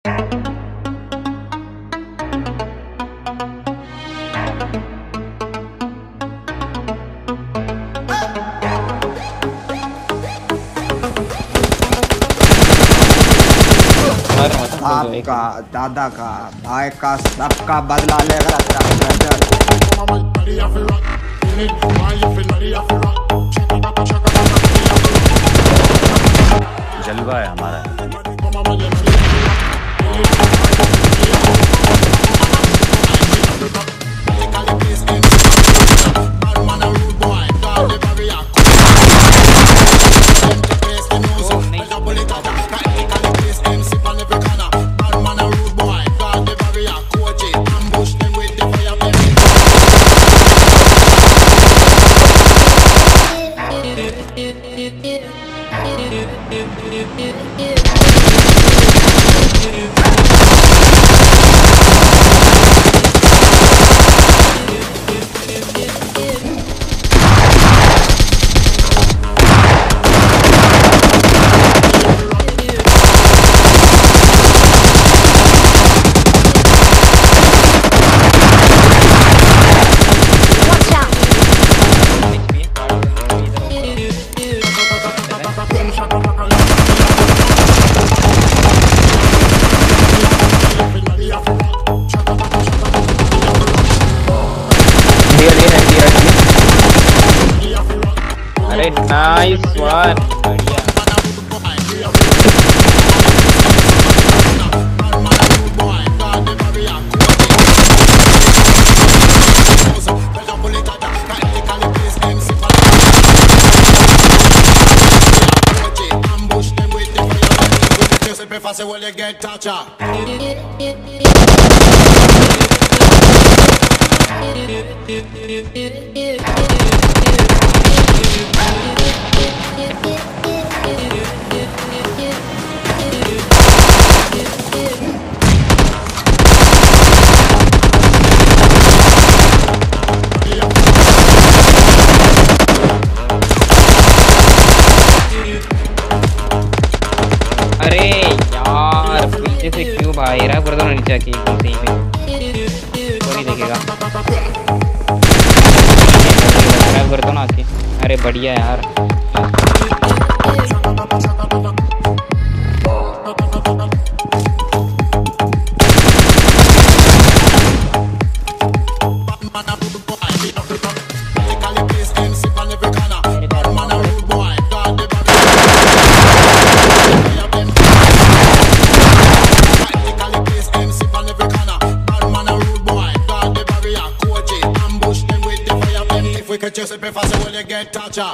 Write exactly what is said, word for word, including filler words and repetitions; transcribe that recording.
आपका दादा का भाई का सबका बदला लेगा जलवा है हमारा। अरे नाइस वन, बढ़िया। अरे यार पीछे से क्यों भाई रहा कर दो नीचे की सही में कोई देखेगा कर दो ना आके। अरे बढ़िया यार। 𝙺𝚒𝚃𝚗𝚣𝚊𝚅 will you get toucha?